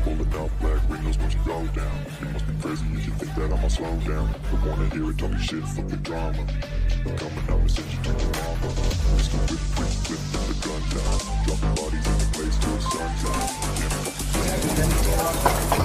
Pulling out black windows when you go down. You must be crazy if you think that I'ma slow down. Don't wanna hear it, talking shit, fuck the drama. Coming out and send you to your mama. Mr. Whip, quick, flip, the gun down. Dropping bodies in the place till sundown. Can't fuck with